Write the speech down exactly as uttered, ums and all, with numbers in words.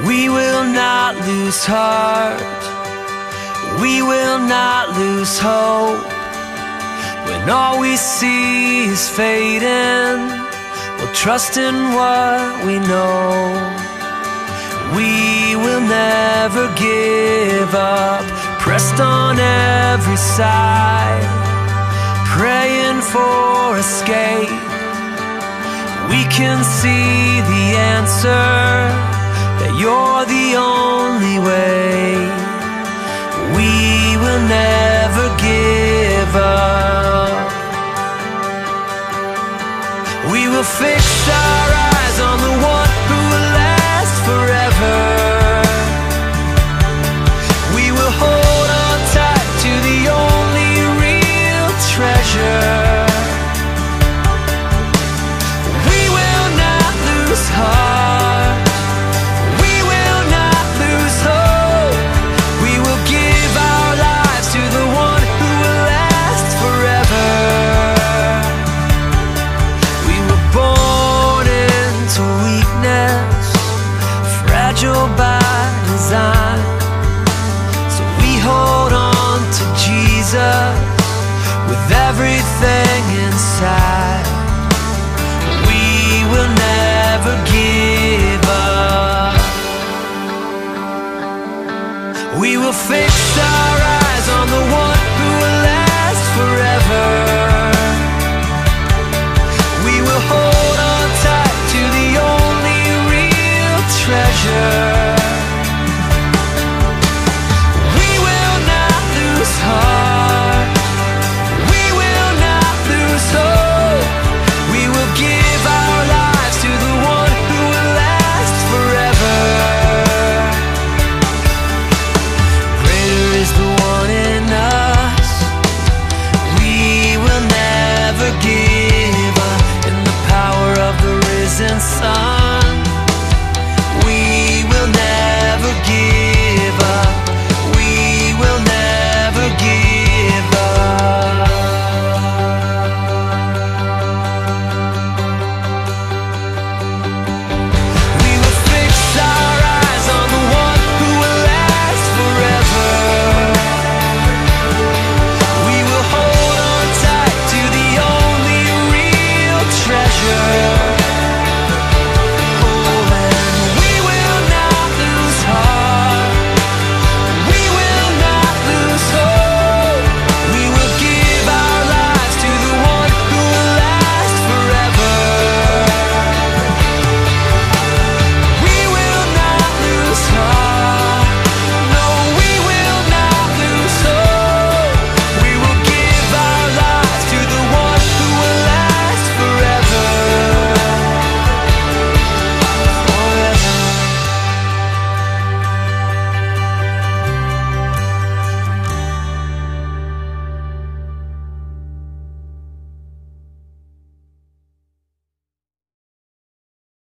We will not lose heart, we will not lose hope. When all we see is fading, we'll trust in what we know. We will never give up, pressed on every side, praying for escape. We can see the answer, that you're the only way. We will never give up. We will fix our eyes on the one who will last forever. We will hold on tight to the only real treasure. We will not lose heart, we will not lose hope. We will give our lives to the one who will last forever. We were born into weakness, fragile by design. So we hold on to Jesus with everything inside. We will never give up. We will fix our eyes on the one who will last forever. We will hold on tight to the only real treasure. We will not lose heart, we will not lose hope. We will give our lives to the one who will last forever. Greater is the one in us, we will never give up. In the power of the risen Son,